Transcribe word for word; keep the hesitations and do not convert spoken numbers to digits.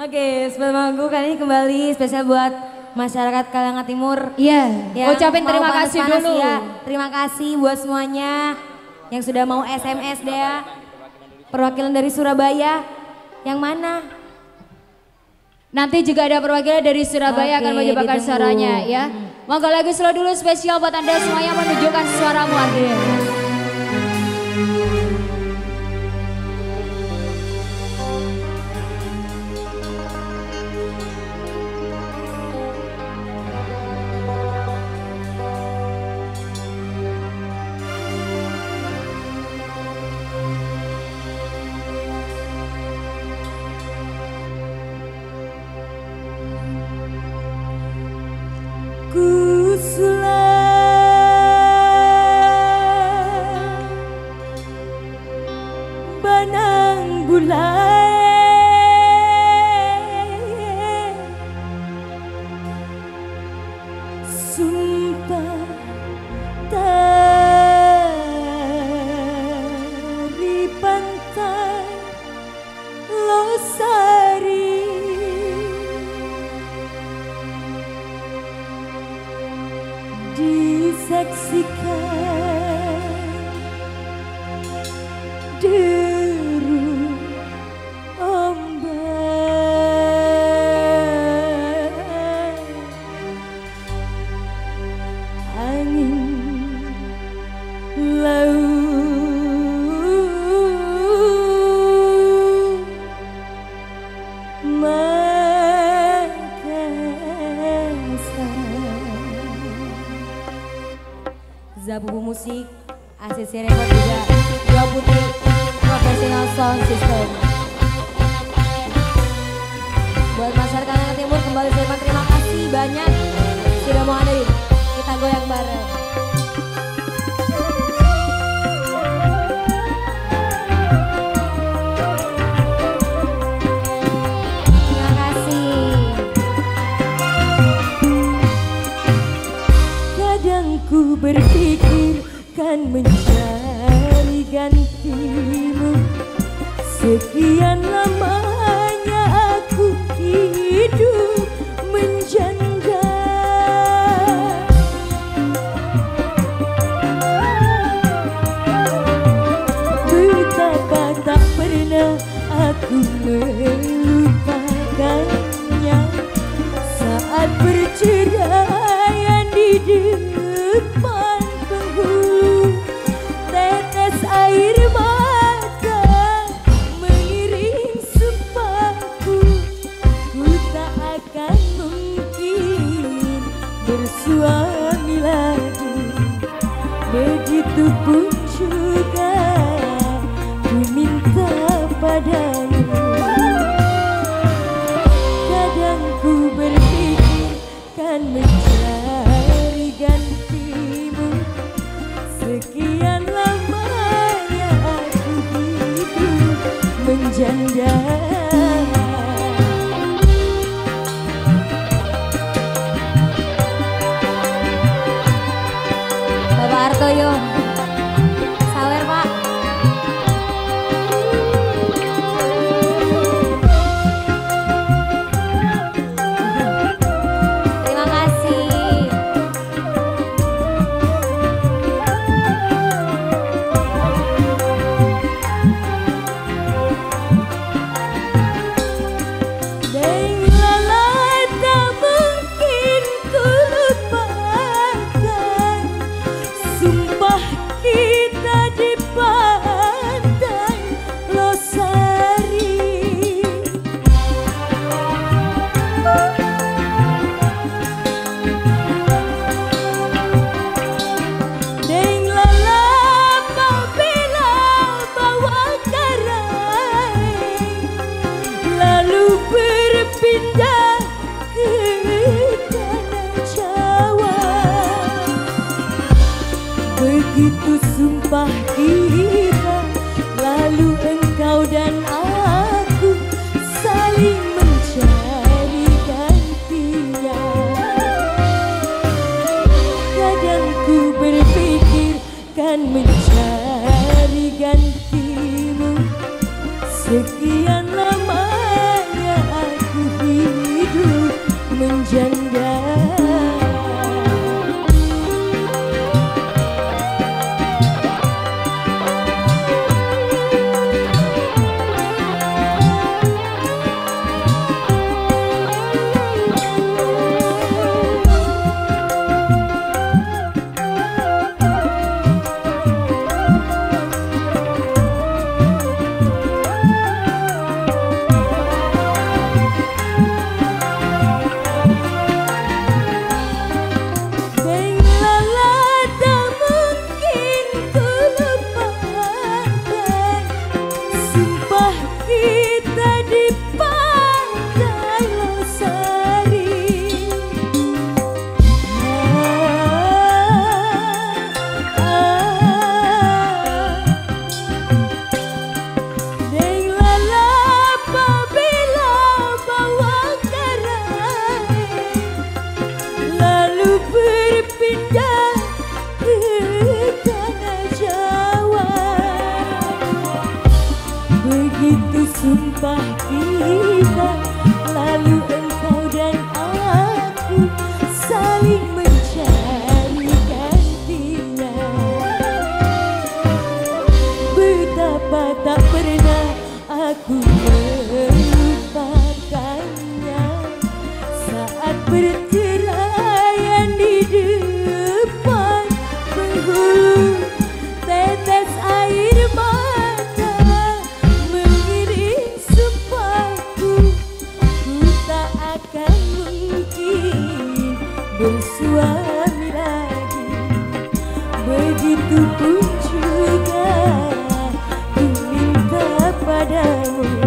Oke, spesial manggung kali ini kembali spesial buat masyarakat Kalangan Timur. Iya, yeah, ucapin terima kasih dulu. Ya. Terima kasih buat semuanya yang sudah mau S M S deh ya. Perwakilan dari Surabaya, yang mana? Nanti juga ada perwakilan dari Surabaya. Oke, akan mencobakan suaranya ya. Hmm. Monggo lagu slow dulu spesial buat Anda semuanya menunjukkan suaramu Adrian. Banang gulay sumpah tari pantai Losari disaksikan deru ombak angin laut Makassar. Zabubu Musik, A C C Record juga Dua Putih Professional Sound System. Buat masyarakat Kalangan Timur kembali saya terima kasih banyak sudah mau hadir. Kita goyang bareng. Terima kasih. Kadang ku berpikir kan mencari gantimu. Sekian lamanya aku hidup menjanda. Betapa tak pernah aku melupakannya saat perceraian di depan penghulu. Tetes air mata mengiring sumpahku, ku tak akan mungkin bersuami lagi. Begitupun juga ku minta padamu. Kadang ku berpikir kan mencari gantimu. Sekian lamanya aku hidup menjanda. Bapak Artoyo, sawer Pak. Terima kasih. Dengarlah tak mungkin ku lupakan sumpah kita di pantai Losari. Dengarlah apabila bawa karai lalu berpindah ke tanah Jawa. Begitu sumpah kita, lalu engkau dan aku saling mencari gantinya. Kadang ku berpikir kan mencari gantimu. Sekian lamanya aku Begitu pun juga ku minta padamu.